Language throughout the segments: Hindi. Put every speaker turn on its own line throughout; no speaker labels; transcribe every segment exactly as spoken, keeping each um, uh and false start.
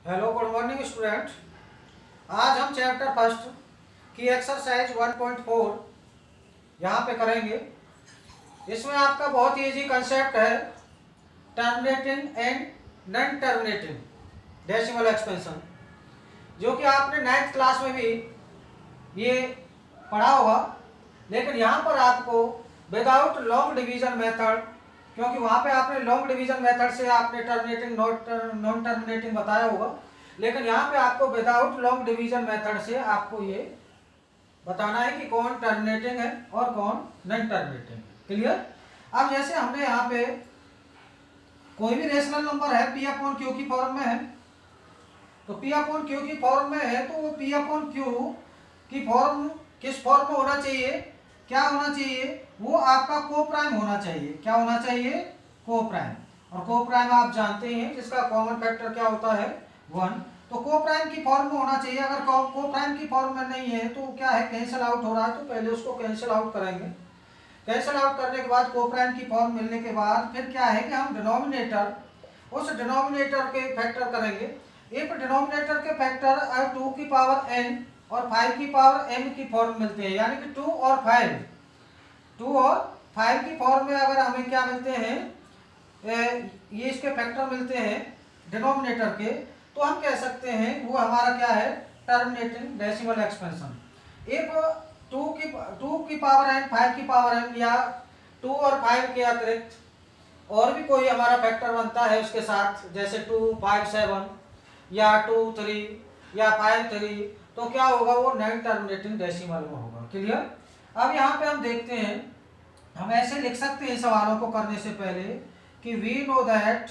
Hello good morning student. आज हम चैप्टर फर्स्ट की एक्सरसाइज वन पॉइंट फोर यहाँ पे करेंगे। इसमें आपका बहुत ही इजी कंसेप्ट है terminating and non terminating decimal expansion, जो कि आपने नाइन्थ क्लास में भी ये पढ़ा होगा। लेकिन यहाँ पर आपको विदाउट लॉन्ग डिवीजन मेथड, क्योंकि वहाँ पे आपने लॉन्ग डिवीजन मेथड से आपने टर्मिनेटिंग नॉन टर्मिनेटिंग बताया होगा, लेकिन यहाँ पे आपको विदाउट लॉन्ग डिवीजन मेथड से आपको ये बताना है कि कौन टर्मिनेटिंग है और कौन नॉन टर्मिनेटिंग है। क्लियर? अब जैसे हमने यहाँ पे कोई भी रेशनल नंबर है पी अपॉन क्यू की फॉर्म में है, तो पी अपॉन क्यू की फॉर्म में है तो वो पी अपॉन क्यू की फॉर्म किस फॉर्म में होना चाहिए, क्या होना चाहिए, वो आपका को प्राइम होना चाहिए। क्या होना चाहिए? को प्राइम। और को प्राइम आप जानते हैं जिसका कॉमन फैक्टर क्या होता है? वन। तो को प्राइम की फॉर्म में होना चाहिए। अगर को प्राइम की फॉर्म में नहीं है तो क्या है, कैंसिल आउट हो रहा है, तो पहले उसको कैंसिल आउट करेंगे। कैंसिल आउट करने के बाद को प्राइम की फॉर्म मिलने के बाद फिर क्या है कि हम डिनोमिनेटर उस डिनोमिनेटर के फैक्टर करेंगे। इफ डिनोमिनेटर के फैक्टर टू की पावर एन और फाइव की पावर एम की फॉर्म मिलते हैं, यानी कि टू और फाइव टू और फाइव की फॉर्म में अगर हमें क्या मिलते हैं, ये इसके फैक्टर मिलते हैं डिनोमिनेटर के, तो हम कह सकते हैं वो हमारा क्या है, terminating decimal expansion. If two की टू की पावर एन फाइव की पावर एन या टू और फाइव के अतिरिक्त और भी कोई हमारा फैक्टर बनता है उसके साथ, जैसे टू फाइव सेवन या टू थ्री या फाइव थ्री, तो क्या होगा, वो नॉन टर्मिनेटिंग डेसिमल में होगा। क्लियर? अब यहाँ पे हम देखते हैं, हम ऐसे लिख सकते हैं सवालों को करने से पहले कि we know that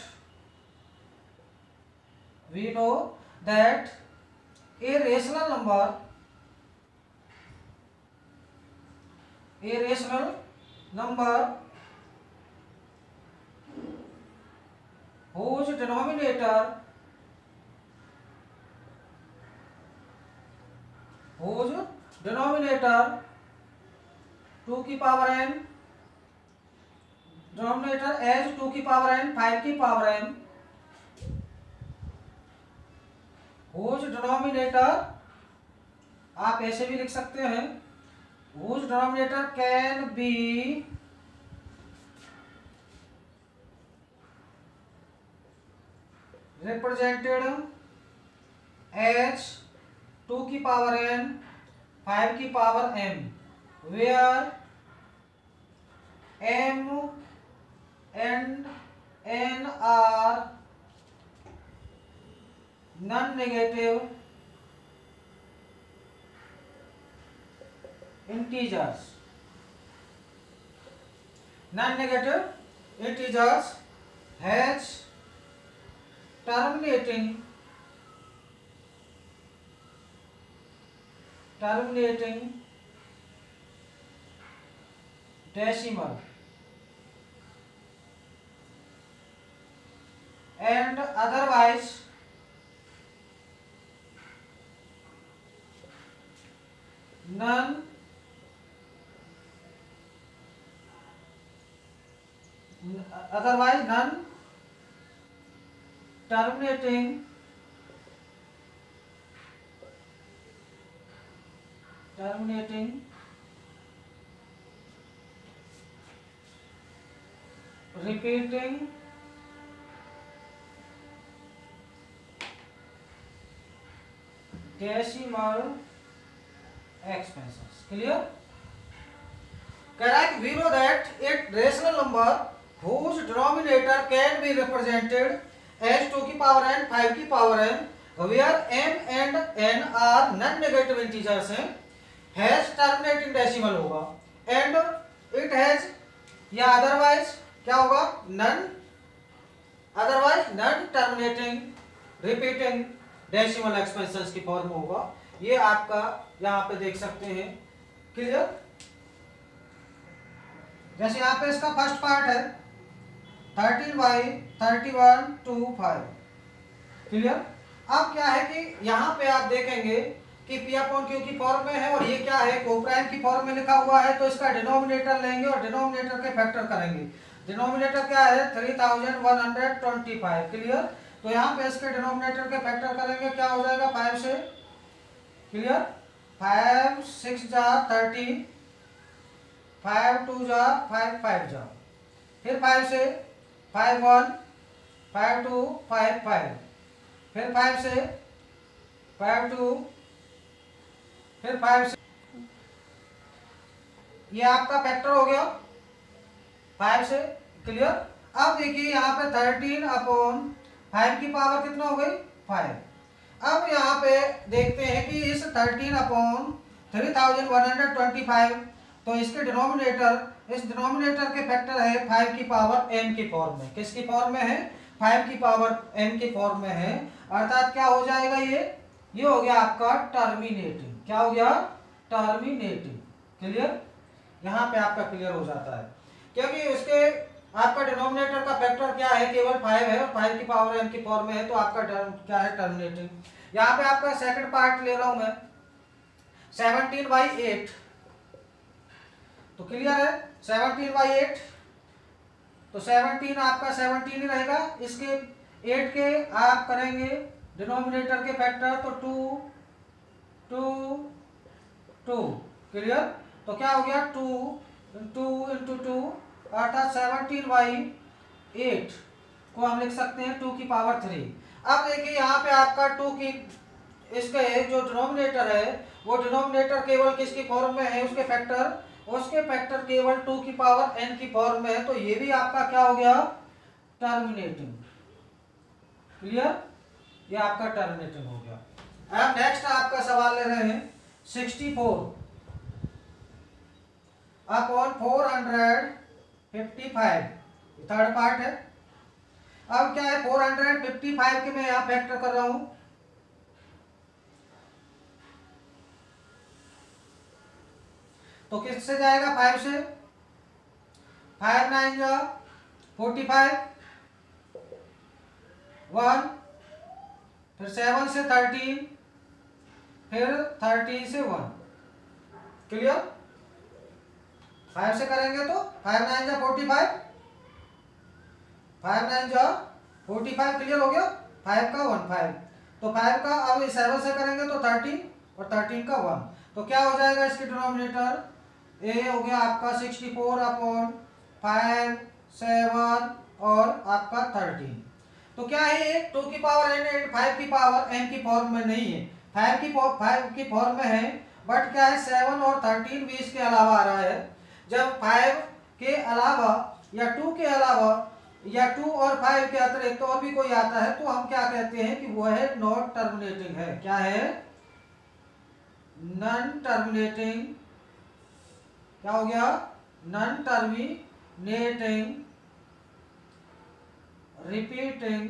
we know that a rational number a rational number whose denominator whose denominator two की power n denominator as two की पावर n फाइव की पावर n whose denominator आप ऐसे भी लिख सकते हैं, whose denominator can be represented as two की पावर n फाइव की power m, where m and n are non-negative integers. Non-negative integers has terminating terminating decimal and otherwise none otherwise none terminating terminating repeating decimal expansions. Clear? Correct. We know that a rational number whose denominator can be represented as two की पावर n फाइव की power n, where m and n are non-negative integers हैं, has terminating decimal होगा, and it has या otherwise क्या होगा, none otherwise non terminating repeating decimal expansions की फॉर्म होगा। ये आपका यहाँ पे देख सकते हैं। क्लियर? जैसे यहाँ पे इसका फर्स्ट पार्ट है thirteen by thirty one two five. Clear? अब क्या है कि यहाँ पे आप देखेंगे कि पी अपॉन क्यू की फॉर्म में है और ये क्या है, को प्राइम की फॉर्म में लिखा हुआ है, तो इसका डिनोमिनेटर लेंगे और डिनोमिनेटर के फैक्टर करेंगे। डिनोमिनेटर क्या है, three thousand one hundred twenty five. Clear? तो यहाँ पे इसके डिनोमिनेटर के फैक्टर करेंगे, क्या हो जाएगा फाइव से, क्लियर, फाइव सिक्स जा थर्टीन, फाइव टू जा फाइव, फाइव जा, फिर फाइव से five one, five two five five, फिर फाइव से फाइव टू, फिर फाइव से, ये आपका फैक्टर हो गया फाइव से, क्लियर। अब देखिए यहाँ पे थर्टीन अपॉन फाइव की पावर कितना हो गई फाइव। अब यहाँ पे देखते हैं कि इस thirteen upon three thousand one hundred twenty five, तो इसके डिनोमिनेटर, इस डिनोमिनेटर के फैक्टर है फाइव की पावर एन की फॉर्म में। किसकी फॉर्म में है, फाइव की पावर एन की फॉर्म में है। अर्थात क्या हो जाएगा, ये ये हो गया आपका टर्मिनेटिंग। क्या हो गया, टर्मिनेटिंग, क्लियर। यहाँ पे आपका क्लियर हो जाता है, क्योंकि उसके आपका डिनोमिनेटर का फैक्टर क्या है, केवल फाइव है और फाइव की पावर एन की फॉर्म में है, तो आपका क्या है, टर्मिनेटिंग। यहाँ पे आपका सेकंड पार्ट ले रहा हूं मैं, सेवनटीन बाई एट, तो क्लियर है, सेवनटीन बाई एट, तो सेवनटीन आपका सेवनटीन ही रहेगा, इसके एट के आप करेंगे डिनोमिनेटर के फैक्टर, तो टू टू टू, क्लियर। तो क्या हो गया, टू टू इंटू टू, अर्थात सेवनटीन बाई एट को हम लिख सकते हैं टू की पावर थ्री। अब देखिए यहाँ पे आपका टू की, इसके जो डिनोमिनेटर है वो डिनोमिनेटर केवल किसकी फॉर्म में है, उसके फैक्टर, उसके फैक्टर केवल टू की पावर एन की फॉर्म में है, तो ये भी आपका क्या हो गया, टर्मिनेटिंग, क्लियर, ये आपका टर्मिनेटिंग हो गया। अब नेक्स्ट आपका सवाल ले रहे हैं sixty four upon four hundred fifty five, third part है। अब क्या है, फोर हंड्रेड फिफ्टी फाइव के मैं यहां फैक्टर कर रहा हूं, तो किससे जाएगा, फाइव से, फाइव नाइन जा फोर्टी फाइव, वन, फिर सेवन से थर्टीन, फिर थर्टीन से वन, क्लियर। फाइव से करेंगे तो फाइव नाइन जा फोर्टी फाइव, फाइव नाइन जा फोर्टी फाइव, क्लियर हो गया, फाइव का वन फाइव, तो फाइव का, अब सेवन से करेंगे तो थर्टीन और थर्टीन का वन, तो क्या हो जाएगा इसके डिनोमिनेटर, ए हो गया आपका sixty four upon five, seven और आपका थर्टीन। तो क्या है, ये टू की पावर एन एंड फाइव की पावर एन की फॉर्म में नहीं है, फाइव की फाइव की फॉर्म में है, बट क्या है, सेवन और थर्टीन भी इसके अलावा आ रहा है। जब फाइव के अलावा या टू के अलावा या टू और फाइव के अतिरिक्त तो और भी कोई आता है, तो हम क्या कहते हैं कि वो है नॉट टर्मिनेटिंग है। क्या है, नॉन टर्मिनेटिंग, क्या हो गया, non terminating repeating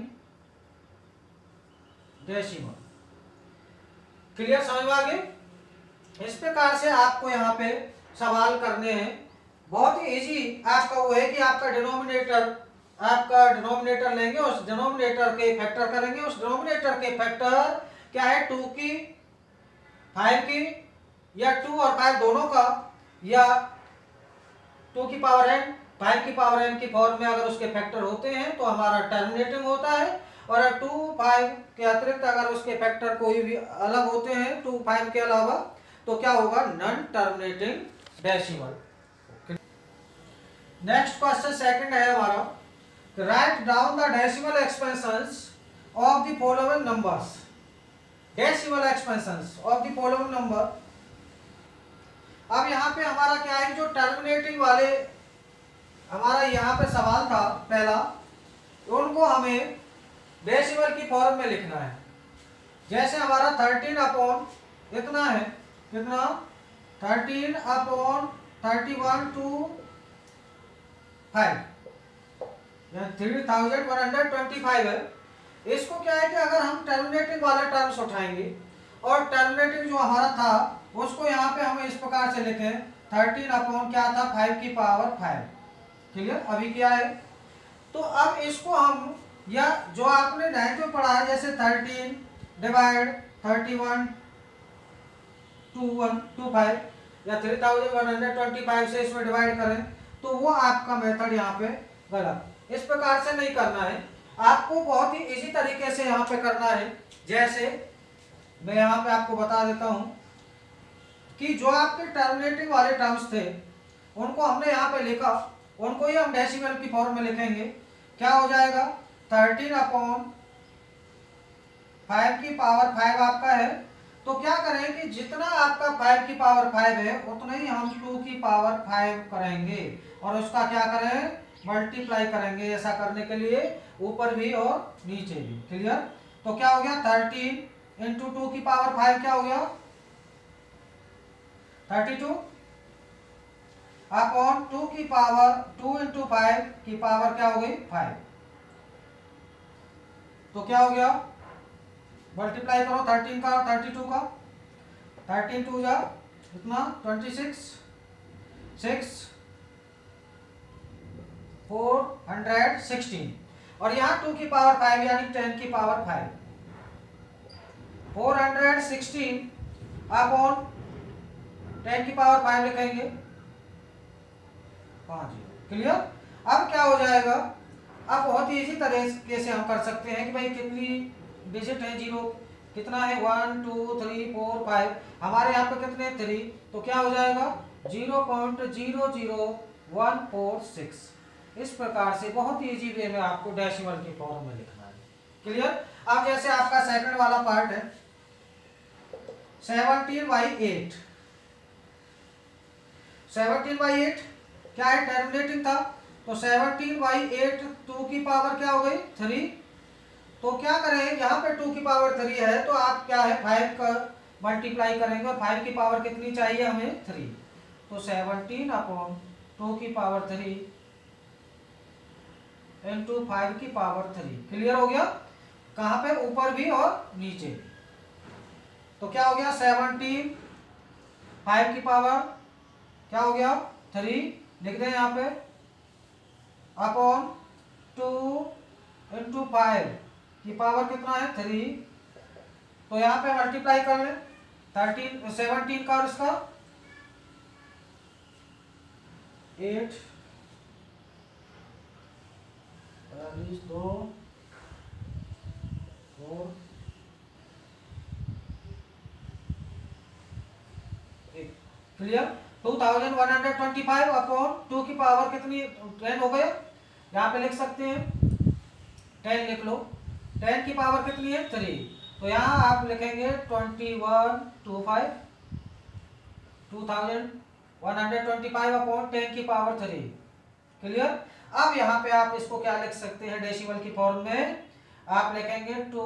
decimal, clear, समझ में आ गए। इस प्रकार से आपको यहाँ पे सवाल करने हैं, बहुत ही इजी आपका वो है कि आपका डिनोमिनेटर, आपका डिनोमिनेटर लेंगे, उस डिनोमिनेटर के फैक्टर करेंगे, उस डिनोमिनेटर के फैक्टर क्या है, टू की, फाइव की, या टू और फाइव दोनों का, या टू की पावर एन, फाइव की पावर एन की फॉर्म में अगर उसके फैक्टर होते हैं तो हमारा टर्मिनेटिंग होता है, और टू फाइव के अतिरिक्त अगर उसके फैक्टर कोई भी अलग होते हैं टू फाइव के अलावा, तो क्या होगा, non terminating decimal. Next question second है हमारा, write down the decimal expansions of the following numbers, decimal expansions of the following number. अब यहाँ पे हमारा क्या है, जो टर्मिनेटिंग वाले हमारा यहाँ पे सवाल था पहला, उनको हमें डेसिमल की फॉर्म में लिखना है। जैसे हमारा थर्टीन अपॉन इतना है, कितना, thirteen upon thirty one two five, three thousand one hundred twenty five है। इसको क्या है कि अगर हम टर्मिनेटिंग वाले टर्म्स उठाएंगे, और टर्मिनेटिंग जो हमारा था उसको यहाँ पे हम इस प्रकार से लिखें, थर्टीन अपॉन क्या था, फाइव की पावर फाइव, क्लियर, अभी क्या है। तो अब इसको हम, या जो आपने नाइन्थ में पढ़ा है, जैसे thirteen divide thirty one two one two five, या three thousand one hundred twenty five से इसमें डिवाइड करें, तो वो आपका मेथड यहाँ पे गलत, इस प्रकार से नहीं करना है। आपको बहुत ही इजी तरीके से यहाँ पे करना है। जैसे मैं यहाँ पे आपको बता देता हूँ कि जो आपके टर्मिनेटिंग वाले टर्म्स थे उनको हमने यहाँ पे लिखा, उनको ही हम डेसिमल की फॉर्म में लिखेंगे। क्या हो जाएगा, थर्टीन अपॉन फाइव की पावर फाइव आपका है। तो क्या करें कि जितना आपका फाइव की पावर फाइव है उतना ही हम टू की पावर फाइव करेंगे और उसका क्या करें, मल्टीप्लाई करेंगे। ऐसा करने के लिए ऊपर भी और नीचे भी। क्लियर। तो क्या हो गया, थर्टीन इंटू टू की पावर फाइव क्या हो गया, थर्टी टू अपॉन टू की पावर टू इंटू फाइव की पावर क्या हो गई, फाइव। तो क्या हो गया, मल्टीप्लाई करो थर्टीन का और थर्टी टू का, थर्टीन टू जा इतना twenty six, six four hundred sixteen और यहाँ टू की पावर फाइव यानी टेन की power five, four hundred sixteen upon ten की पावर फाइव लिखेंगे, पाँच जीरो। क्लियर। अब क्या हो जाएगा, अब बहुत ही इजी तरीके से हम कर सकते हैं कि भाई कितनी डिजिट है, जीरो कितना है, one two three four five, हमारे यहाँ पे कितने, थ्री। तो क्या हो जाएगा, zero point zero zero one four six. इस प्रकार से बहुत ही इजी वे में आपको डेसिमल की फॉर्म में लिखना है। क्लियर। अब जैसे आपका सेकंड वाला पार्ट है seventeen by eight, seventeen by eight क्या है, टर्मिनेटिंग था। तो सेवनटीन बाई एट टू की पावर क्या हो गई, थ्री। तो क्या करें, यहाँ पे टू की पावर थ्री है तो आप क्या है, फाइव का मल्टीप्लाई करेंगे और फाइव की पावर कितनी चाहिए हमें, थ्री। तो सेवनटीन अपॉन टू की पावर थ्री इंटू फाइव की पावर थ्री। क्लियर हो गया, कहाँ पे, ऊपर भी और नीचे भी। तो क्या हो गया, सेवनटीन फाइव की पावर क्या हो गया, थ्री लिख दें यहाँ पे, अपॉन टू इंटू फाइव की पावर कितना है, थ्री। तो यहाँ पे मल्टीप्लाई कर लें थर्टीन सेवनटीन का और इसका, एट दो फोर एक। Clear. Two thousand one hundred twenty five upon two की पावर कितनी, टेन हो गए। यहाँ पे लिख सकते हैं टेन लिख लो, टेन की पावर कितनी है, थ्री। तो यहाँ आप लिखेंगे twenty one two five, two thousand one hundred twenty five upon ten की पावर थ्री। क्लियर। अब यहाँ पे आप इसको क्या लिख सकते हैं, डेसिमल की फॉर्म में आप लिखेंगे टू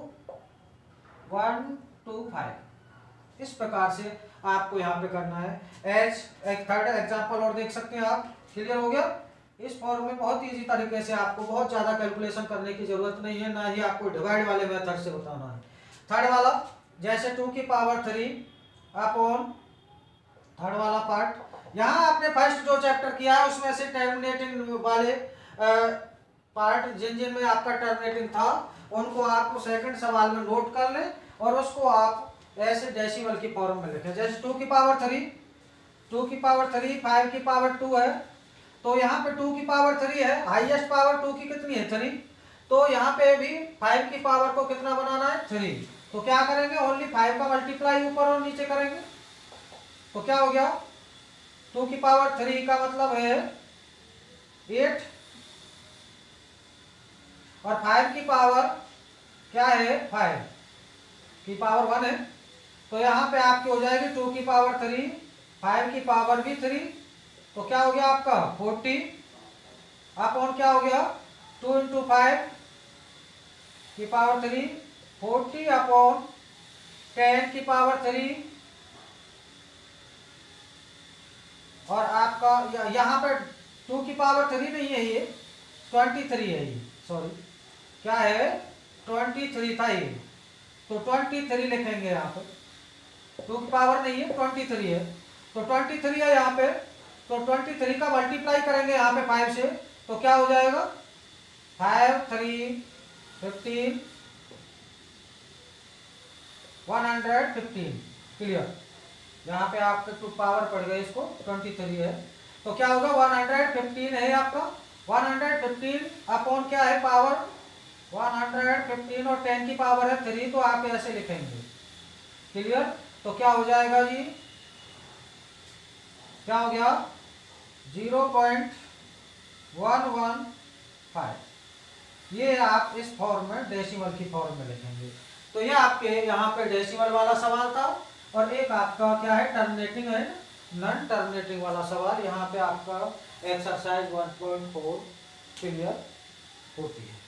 वन टू फाइव। इस प्रकार से आपको यहाँ पे करना है। एज एक थर्ड एग्जांपल और देख सकते हैं आप। क्लियर हो गया। इस फॉर्म में बहुत इजी तरीके से आपको बहुत ज़्यादा कैलकुलेशन करने की जरूरत नहीं है, ना ही आपको डिवाइड वाले मेथड से बताना है। थर्ड वाला जैसे टू की पावर थ्री अपॉन थर्ड वाला पार्ट, यहाँ आपने फर्स्ट जो चैप्टर किया है उसमें से टर्मिनेटिंग वाले पार्ट जिन जिन में आपका टर्मिनेटिंग था उनको आप सेकंड सवाल में नोट कर लें और उसको आप ऐसे डेसिमल की फॉर्म में लिखें। जैसे टू की पावर थ्री, टू की पावर थ्री, फाइव की पावर टू है। तो यहाँ पे टू की पावर थ्री है, हाईएस्ट पावर टू की कितनी है, थ्री। तो यहाँ पे भी फाइव की पावर को कितना बनाना है, थ्री। तो क्या करेंगे, ओनली फाइव का मल्टीप्लाई ऊपर और नीचे करेंगे। तो क्या हो गया, टू की पावर थ्री का मतलब है एट और फाइव की पावर क्या है, फाइव की पावर वन है। तो यहाँ पे आपकी हो जाएगी टू की पावर थ्री, फाइव की पावर भी थ्री। तो क्या हो गया आपका फोर्टी अपॉन क्या हो गया, टू इंटू फाइव की power three, forty upon ten की पावर थ्री। और आपका यहाँ पे टू की पावर थ्री नहीं है, ये ट्वेंटी थ्री है, ये सॉरी क्या है, ट्वेंटी थ्री था ये। तो ट्वेंटी थ्री लिखेंगे यहाँ पे, टू की पावर नहीं है, ट्वेंटी थ्री है। तो ट्वेंटी थ्री है यहाँ पे। तो ट्वेंटी थ्री का मल्टीप्लाई करेंगे यहाँ पे फाइव से। तो क्या हो जाएगा, five three fifteen, one hundred fifteen. Clear. यहाँ पे आपके टू पावर पड़ गई, इसको ट्वेंटी थ्री है। तो क्या होगा, वन हंड्रेड फिफ्टीन है आपका, वन हंड्रेड फिफ्टीन अपॉन क्या है, पावर वन हंड्रेड फिफ्टीन और टेन की पावर है थ्री, तो आप ऐसे लिखेंगे। क्लियर? तो क्या हो जाएगा जी, क्या हो गया, zero point one one five. ये आप इस फॉर्म में डेसिमल की फॉर्म में लिखेंगे। तो ये आपके यहाँ पे डेसिमल वाला सवाल था, और एक आपका क्या है, टर्मिनेटिंग है नॉन टर्मिनेटिंग वाला सवाल। यहाँ पे आपका exercise one point four clear होती है।